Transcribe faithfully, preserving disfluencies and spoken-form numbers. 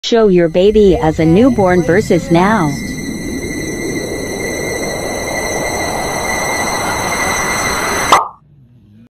Show your baby as a newborn versus now.